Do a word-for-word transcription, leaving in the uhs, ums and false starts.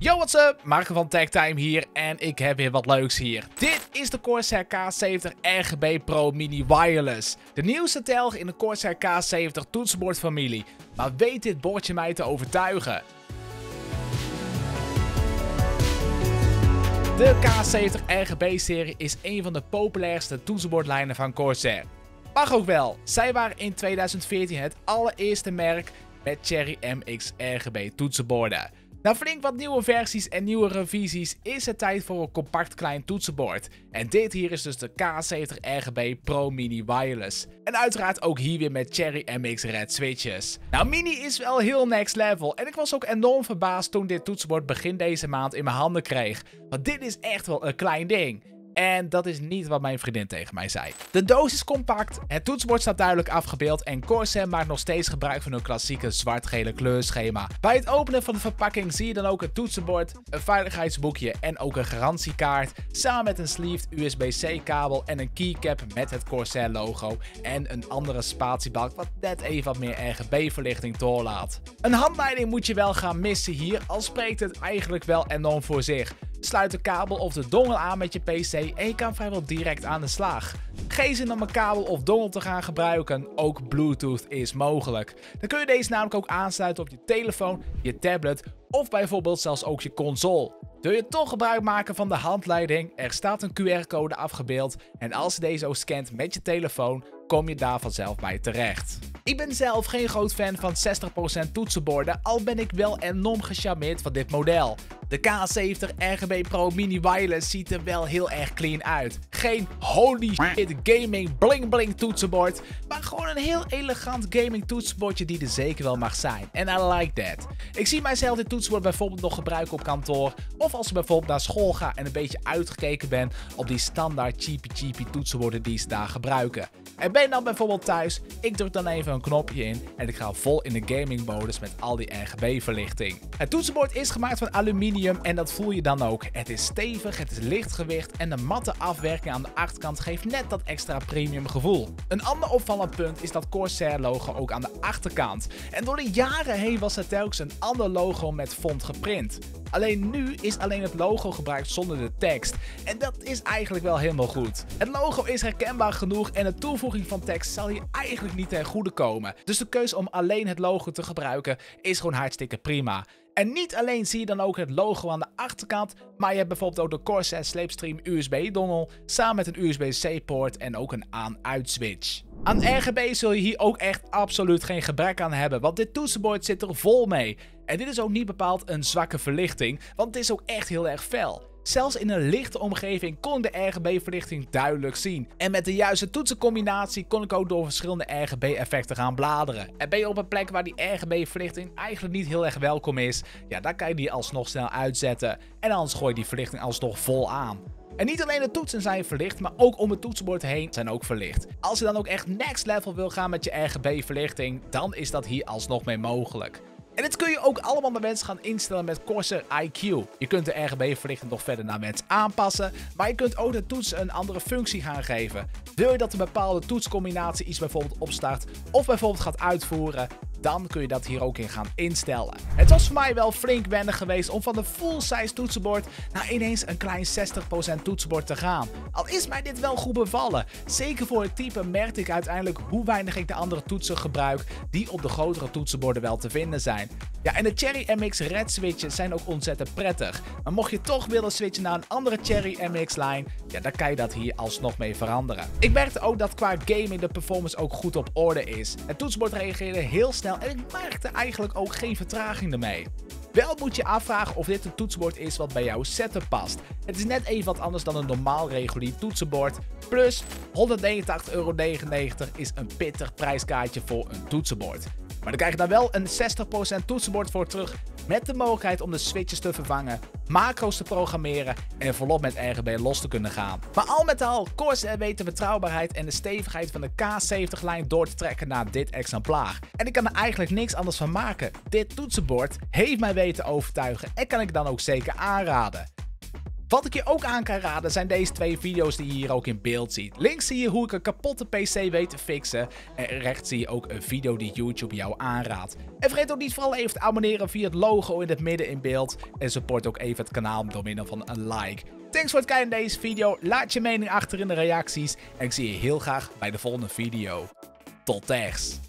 Yo, what's up? Marco van TechTime hier en ik heb weer wat leuks hier. Dit is de Corsair K zeventig R G B Pro Mini Wireless. De nieuwste telg in de Corsair K zeventig toetsenbordfamilie. Maar weet dit bordje mij te overtuigen? De K zeventig R G B-serie is een van de populairste toetsenbordlijnen van Corsair. Mag ook wel, zij waren in tweeduizend veertien het allereerste merk met Cherry M X R G B toetsenborden. Na flink wat nieuwe versies en nieuwe revisies is het tijd voor een compact klein toetsenbord. En dit hier is dus de K zeventig R G B Pro Mini Wireless. En uiteraard ook hier weer met Cherry M X Red switches. Nou, Mini is wel heel next level en ik was ook enorm verbaasd toen dit toetsenbord begin deze maand in mijn handen kreeg. Want dit is echt wel een klein ding. En dat is niet wat mijn vriendin tegen mij zei. De doos is compact, het toetsenbord staat duidelijk afgebeeld en Corsair maakt nog steeds gebruik van hun klassieke zwart-gele kleurschema. Bij het openen van de verpakking zie je dan ook het toetsenbord, een veiligheidsboekje en ook een garantiekaart. Samen met een sleeved U S B C kabel en een keycap met het Corsair logo. En een andere spatiebalk wat net even wat meer R G B verlichting doorlaat. Een handleiding moet je wel gaan missen hier, al spreekt het eigenlijk wel enorm voor zich. Sluit de kabel of de dongel aan met je P C en je kan vrijwel direct aan de slag. Geen zin om een kabel of dongel te gaan gebruiken, ook Bluetooth is mogelijk. Dan kun je deze namelijk ook aansluiten op je telefoon, je tablet of bijvoorbeeld zelfs ook je console. Wil je toch gebruik maken van de handleiding? Er staat een Q R-code afgebeeld en als je deze ook scant met je telefoon, kom je daar vanzelf bij terecht. Ik ben zelf geen groot fan van zestig procent toetsenborden, al ben ik wel enorm gecharmeerd van dit model. De K zeventig R G B Pro Mini Wireless ziet er wel heel erg clean uit. Geen holy shit gaming bling bling toetsenbord, maar gewoon een heel elegant gaming toetsenbordje die er zeker wel mag zijn. En I like that. Ik zie mijzelf dit toetsenbord bijvoorbeeld nog gebruiken op kantoor, of als ik bijvoorbeeld naar school ga en een beetje uitgekeken ben op die standaard cheapy cheapy toetsenborden die ze daar gebruiken. En ben je dan bijvoorbeeld thuis, ik druk dan even een knopje in en ik ga vol in de gaming modus met al die R G B verlichting. Het toetsenbord is gemaakt van aluminium en dat voel je dan ook. Het is stevig, het is lichtgewicht en de matte afwerking aan de achterkant geeft net dat extra premium gevoel. Een ander opvallend punt is dat Corsair logo ook aan de achterkant. En door de jaren heen was er telkens een ander logo met font geprint. Alleen nu is alleen het logo gebruikt zonder de tekst. En dat is eigenlijk wel helemaal goed. Het logo is herkenbaar genoeg en de toevoeging van tekst zal hier eigenlijk niet ten goede komen. Dus de keuze om alleen het logo te gebruiken is gewoon hartstikke prima. En niet alleen zie je dan ook het logo aan de achterkant, maar je hebt bijvoorbeeld ook de Corsair Slipstream U S B-dongel samen met een U S B C-poort en ook een aan-uit switch. Aan R G B zul je hier ook echt absoluut geen gebrek aan hebben, want dit toetsenbord zit er vol mee. En dit is ook niet bepaald een zwakke verlichting, want het is ook echt heel erg fel. Zelfs in een lichte omgeving kon ik de R G B-verlichting duidelijk zien. En met de juiste toetsencombinatie kon ik ook door verschillende R G B-effecten gaan bladeren. En ben je op een plek waar die R G B-verlichting eigenlijk niet heel erg welkom is, ja, dan kan je die alsnog snel uitzetten. En anders gooi je die verlichting alsnog vol aan. En niet alleen de toetsen zijn verlicht, maar ook om het toetsenbord heen zijn ook verlicht. Als je dan ook echt next level wil gaan met je R G B-verlichting, dan is dat hier alsnog mee mogelijk. En dit kun je ook allemaal naar wens gaan instellen met Corsair I Q. Je kunt de R G B-verlichting nog verder naar wens aanpassen, maar je kunt ook de toetsen een andere functie gaan geven. Wil je dat een bepaalde toetscombinatie iets bijvoorbeeld opstart of bijvoorbeeld gaat uitvoeren, dan kun je dat hier ook in gaan instellen. Het was voor mij wel flink wennen geweest om van de full-size toetsenbord naar ineens een klein zestig procent toetsenbord te gaan. Al is mij dit wel goed bevallen. Zeker voor het type merkte ik uiteindelijk hoe weinig ik de andere toetsen gebruik die op de grotere toetsenborden wel te vinden zijn. Ja, en de Cherry M X Red switches zijn ook ontzettend prettig. Maar mocht je toch willen switchen naar een andere Cherry M X lijn, ja, dan kan je dat hier alsnog mee veranderen. Ik merkte ook dat qua gaming de performance ook goed op orde is. Het toetsenbord reageerde heel snel en ik merkte eigenlijk ook geen vertraging ermee. Wel moet je afvragen of dit een toetsenbord is wat bij jouw setup past. Het is net even wat anders dan een normaal regulier toetsenbord. Plus honderdnegenentachtig euro negenennegentig is een pittig prijskaartje voor een toetsenbord. Maar dan krijg je daar wel een zestig procent toetsenbord voor terug met de mogelijkheid om de switches te vervangen, macro's te programmeren en volop met R G B los te kunnen gaan. Maar al met al, Corsair weet de betrouwbaarheid en de stevigheid van de K zeventig lijn door te trekken naar dit exemplaar. En ik kan er eigenlijk niks anders van maken. Dit toetsenbord heeft mij weten overtuigen en kan ik dan ook zeker aanraden. Wat ik je ook aan kan raden zijn deze twee video's die je hier ook in beeld ziet. Links zie je hoe ik een kapotte P C weet te fixen. En rechts zie je ook een video die YouTube jou aanraadt. En vergeet ook niet vooral even te abonneren via het logo in het midden in beeld. En support ook even het kanaal door middel van een like. Thanks voor het kijken naar deze video. Laat je mening achter in de reacties. En ik zie je heel graag bij de volgende video. Tot ziens.